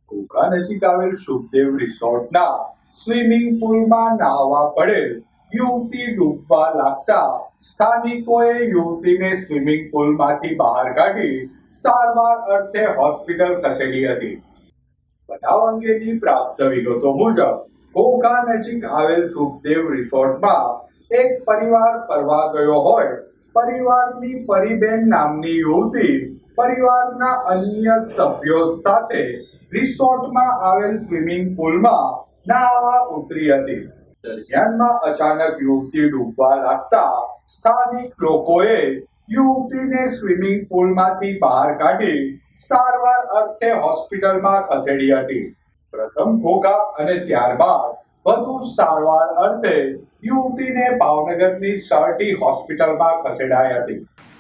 ઘોઘા નજીક આવેલ શુભદેવ રિસોર્ટના સ્વિમિંગ પુલમાં નાહવા પડેલ યુવતી ડૂબવા લાગતા સ્થાનિકોએ યુવતીને સ્વિમિંગ પુલમાંથી બહાર કાઢી સારવાર અર્થે હોસ્પિટલ ખસેડી હતી. બનાવ અંગેની પ્રાપ્ત વિગતો મુજબ ઘોઘા નજીક આવેલ શુભદેવ રિસોર્ટમાં એક પરિવાર ફરવા ગયો હોય. પરિવારની પરીબેન નામની યુવતી પરિવારના અન્ય સભ્યો સાથે રિસોર્ટમાં આવેલ સ્વિમિંગ પુલમાં નાહવા ઉતરી હતી. દરમિયાનમાં અચાનક યુવતી ડૂબવા લાગતા સ્થાનિક લોકોએ યુવતીને સ્વિમિંગ પુલમાંથી બહાર કાઢી સારવાર અર્થે હોસ્પિટલમાં ખસેડી હતી. પ્રથમ ઘોઘા અને ત્યારબાદ વધુ સારવાર અર્થે યુવતીને ભાવનગરની સરટી હોસ્પિટલમાં ખસેડાઈ હતી.